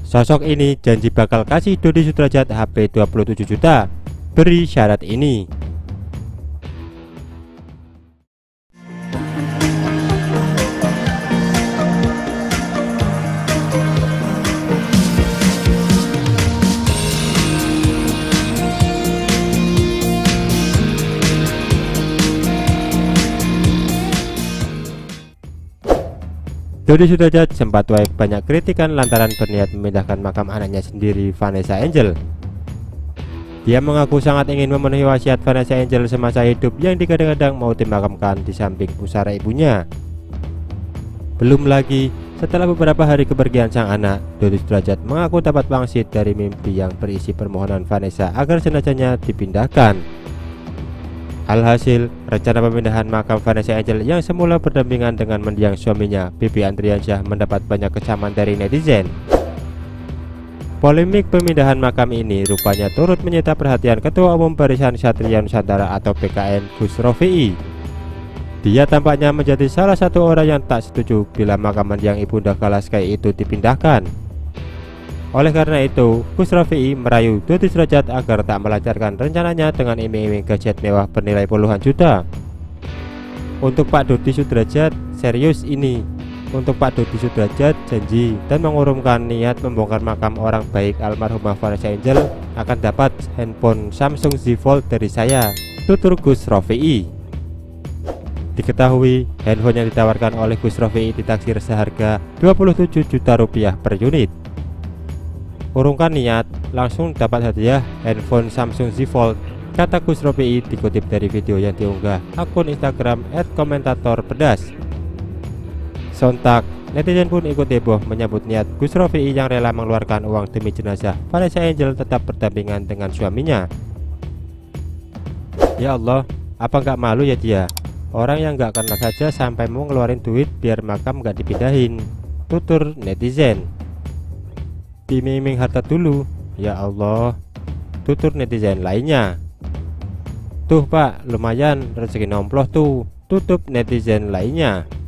Sosok ini janji bakal kasih Dodi Sudrajat HP 27 juta. Beri syarat ini. Dodi Sudrajat sempat tuai banyak kritikan lantaran berniat memindahkan makam anaknya sendiri, Vanessa Angel. Dia mengaku sangat ingin memenuhi wasiat Vanessa Angel semasa hidup yang digadang-gadang mau dimakamkan di samping pusara ibunya. Belum lagi, setelah beberapa hari kepergian sang anak, Dodi Sudrajat mengaku dapat wangsit dari mimpi yang berisi permohonan Vanessa agar jenazahnya dipindahkan. Alhasil, rencana pemindahan makam Vanessa Angel yang semula berdampingan dengan mendiang suaminya, Bibi Andriansyah, mendapat banyak kecaman dari netizen. Polemik pemindahan makam ini rupanya turut menyita perhatian Ketua Umum Barisan Ksatria Nusantara atau BKN, Gus Rofi'i. Dia tampaknya menjadi salah satu orang yang tak setuju bila makam mendiang Ibunda Kalaskai itu dipindahkan. Oleh karena itu, Gus Rofi'i merayu Dodi Sudrajat agar tak melancarkan rencananya dengan iming-iming gadget mewah bernilai puluhan juta. Untuk Pak Dodi Sudrajat, serius ini. Untuk Pak Dodi Sudrajat janji dan mengurungkan niat membongkar makam orang baik almarhumah Vanessa Angel akan dapat handphone Samsung Z Fold dari saya, tutur Gus Rofi'i. Diketahui, handphone yang ditawarkan oleh Gus Rofi'i ditaksir seharga 27 juta rupiah per unit. Urungkan niat, langsung dapat hadiah handphone Samsung Z Fold, kata Gus Rofi'i dikutip dari video yang diunggah akun Instagram @komentatorpedas. Sontak, netizen pun ikut heboh menyambut niat Gus Rofi'i yang rela mengeluarkan uang demi jenazah Vanessa Angel tetap berdampingan dengan suaminya. Ya Allah, apa nggak malu ya dia? Orang yang nggak kenal saja sampai mau ngeluarin duit biar makam nggak dipindahin, tutur netizen. Iming-iming harta dulu, ya Allah, tutur netizen lainnya. Tuh Pak, lumayan rezeki nomploh tuh, tutup netizen lainnya.